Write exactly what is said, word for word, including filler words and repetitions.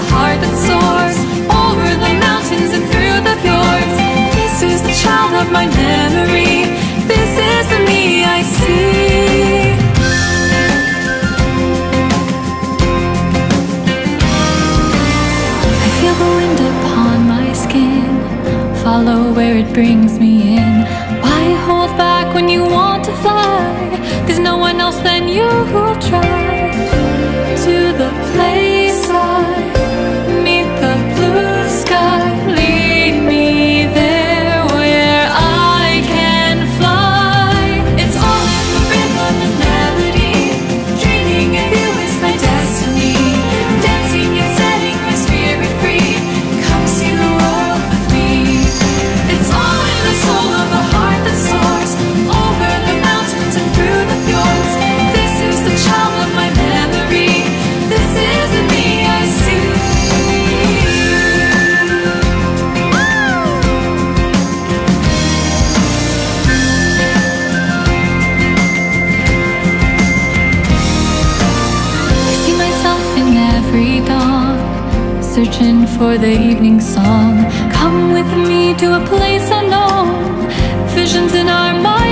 a heart that soars over the mountains and through the fjords. This is the child of my memory. This is the me I see. I feel the wind upon my skin, follow where it brings me in. Why hold back when you want to fly? There's no one else than you who'll try. To the place I meet the blue sky, lead me there where I can fly. It's all in the rhythm and melody, dreaming of you is my destiny. Dancing and setting my spirit free, come see the world with me. It's all in the soul of a heart that soars over the mountains and through the fjords. This is the child of my memory. This is the me I see. I see myself in every dawn, searching for the evening song. Come with me to a place unknown, visions in our minds.